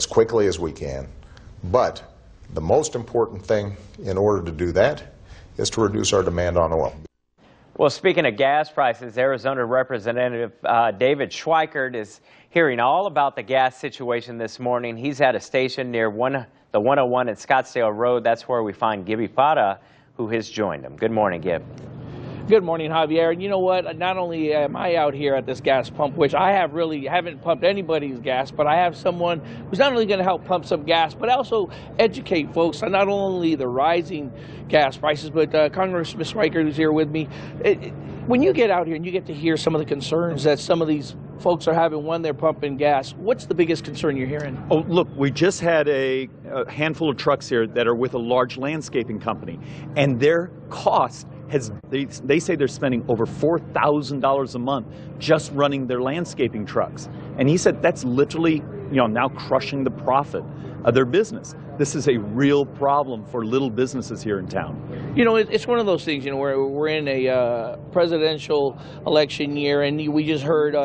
as quickly as we can. But the most important thing in order to do that is to reduce our demand on oil. Well, speaking of gas prices, Arizona Representative David Schweikert is hearing all about the gas situation this morning. He's at a station near the 101 at Scottsdale Road. That's where we find Gibby Fada, who has joined him. Good morning, Gib. Good morning, Javier. And you know what? Not only am I out here at this gas pump, which I haven't pumped anybody's gas, but I have someone who's not only going to help pump some gas, but also educate folks on not only the rising gas prices, but Congressman Schweikert, who's here with me. When you get out here and you get to hear some of the concerns that some of these folks are having when they're pumping gas, what's the biggest concern you're hearing? Oh, look, we just had a handful of trucks here that are with a large landscaping company, and their cost they say they're spending over $4,000 a month just running their landscaping trucks. And he said that's literally, now crushing the profit of their business. This is a real problem for little businesses here in town. It's one of those things, we're in a presidential election year, and we just heard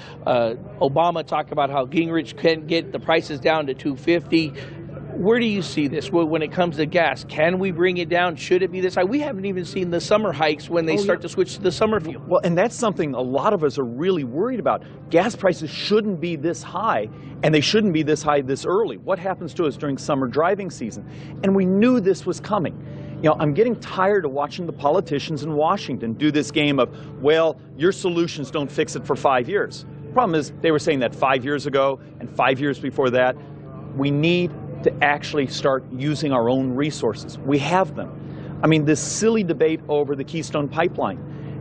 Obama talk about how Gingrich can get the prices down to $2.50. Where do you see this when it comes to gas? Can we bring it down? Should it be this high? We haven't even seen the summer hikes when they start to switch to the summer fuel. Well, and that's something a lot of us are really worried about. Gas prices shouldn't be this high, and they shouldn't be this high this early. What happens to us during summer driving season? And we knew this was coming. I'm getting tired of watching the politicians in Washington do this game of, well, your solutions don't fix it for 5 years. The problem is they were saying that 5 years ago and 5 years before that. We need to actually start using our own resources. We have them. I mean, this silly debate over the Keystone Pipeline.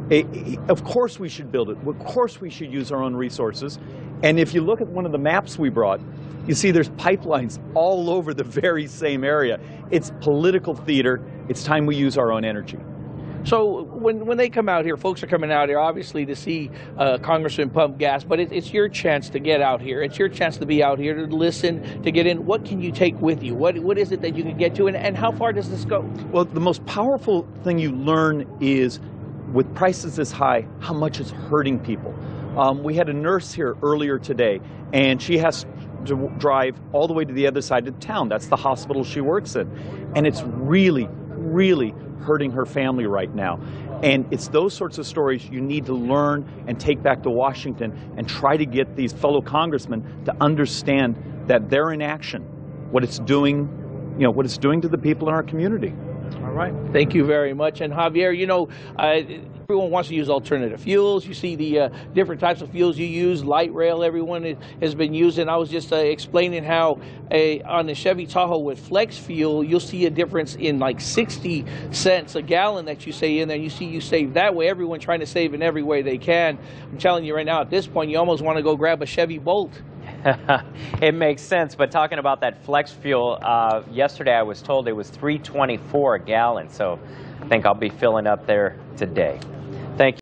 Of course we should build it. Of course we should use our own resources. And if you look at one of the maps we brought, you see there's pipelines all over the very same area. It's political theater. It's time we use our own energy. So when they come out here, folks are coming out here obviously to see Congressman pump gas, but it's your chance to get out here. It's your chance to be out here, to listen, to get in. What can you take with you? What is it that you can get to, and how far does this go? Well, the most powerful thing you learn is, with prices this high, how much it's hurting people. We had a nurse here earlier today, and she has to drive all the way to the other side of town. That's the hospital she works in. And it's really, really hurting her family right now. And it's those sorts of stories you need to learn and take back to Washington and try to get these fellow congressmen to understand that their inaction, what it's doing, what it's doing to the people in our community. All right. Thank you very much. And Javier, everyone wants to use alternative fuels. You see the different types of fuels you use. Light rail, everyone has been using. I was just explaining how on the Chevy Tahoe with flex fuel, you'll see a difference in like 60 cents a gallon that you say in there. You see you save that way. Everyone trying to save in every way they can. I'm telling you right now, at this point, you almost want to go grab a Chevy Bolt. It makes sense, but talking about that flex fuel, yesterday I was told it was $3.24 a gallon, so I think I'll be filling up there today. Thank you.